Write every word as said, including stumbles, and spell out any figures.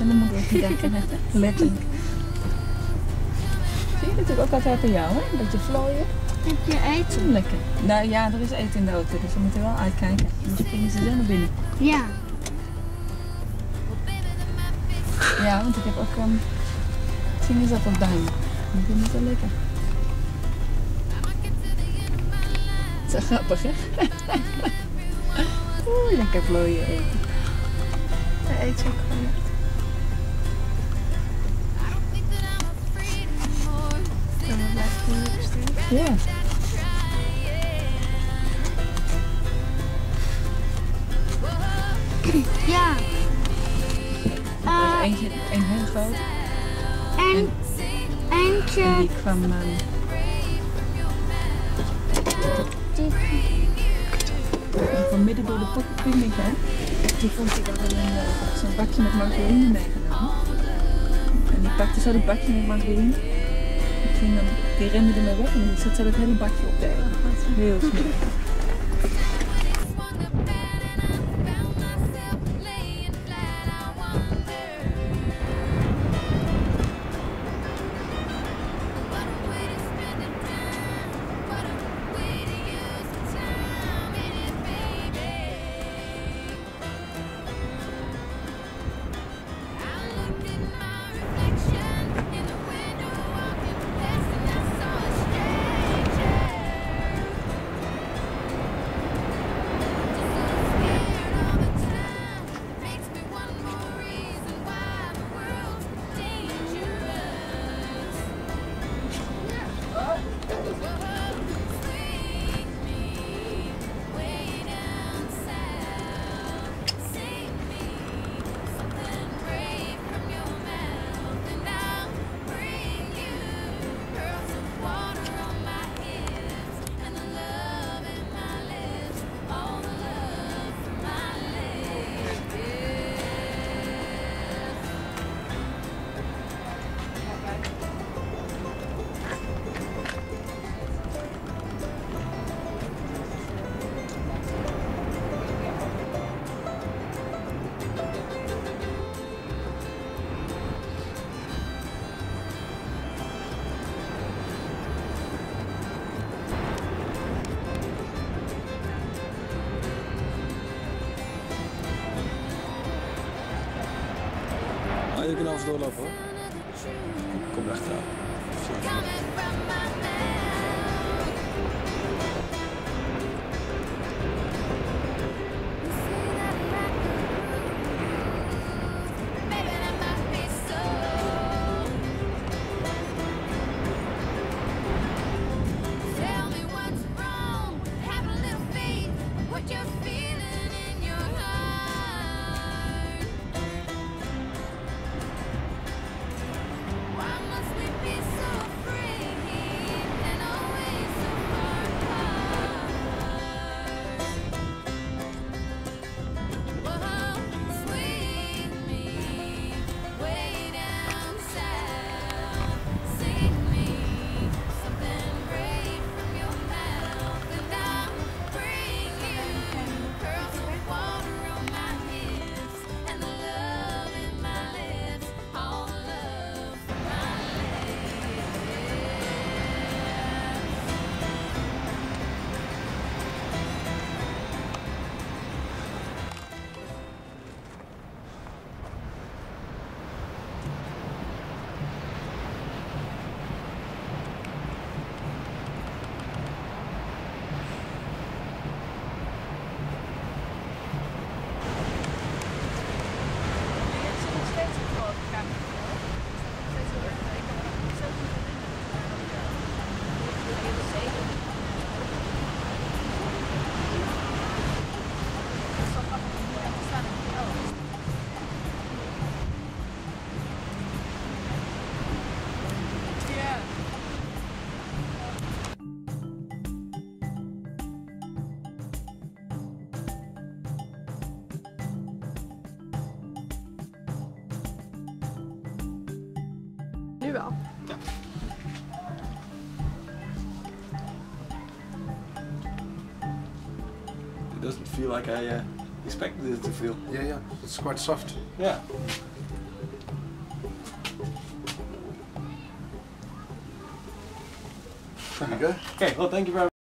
En dan moeten we het niet dekken, letterlijk. Zie je natuurlijk ook altijd bij jou, hè? Een beetje vlooien. Heb je eten? Lekker. Nou ja, er is eten in de auto, dus we moeten wel uitkijken. Anders springen ze zo naar binnen. Ja. Ja, want ik heb ook um, sinaasappelduim. Die vind ik wel lekker. Zo grappig, hè? Oeh, lekker vlooien eten. Hij eet ook gewoon echt. En dan blijft het een lekker stuk. Ja. Ja. Er Uh, is eentje, een hele grote. en eentje. En die kwam... Um, Die, die kwam midden door de picknick, hè? Die vond ik al een uh, zo'n bakje met margarine meegenomen. En die pakte zo dat bakje met margarine. Die, ging dan, die rende ermee weg en die zat zo dat hele bakje op te eten. Heel smerig. Ah, je kunt even doorlopen hoor. Ik kom achteraan. Nu wel. Ja. It doesn't feel like I uh, expected it to feel. Yeah, yeah. It's quite soft. Yeah. There you go. Okay, well, thank you very much.